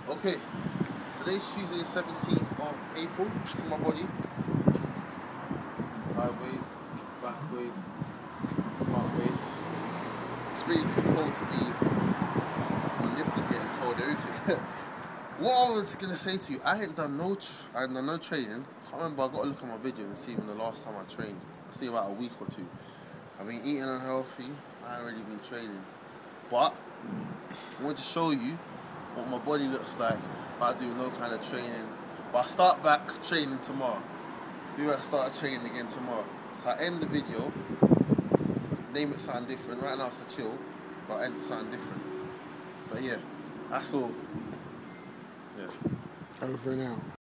Okay, today's Tuesday the 17th of April. To my body. Sideways, backwards, frontways. It's really too cold to be. My lip is getting cold, everything. What I was gonna say to you, I ain't done no training. I can't remember, I gotta look at my video and see when the last time I trained. I see about a week or two. I've been eating unhealthy, I ain't really been training. But I want to show you what my body looks like if I do no kind of training. But I start back training tomorrow. Maybe I start training again tomorrow. So I end the video, name it something different. Right now it's the chill, but I end it something different. But yeah, that's all. Yeah. Over now.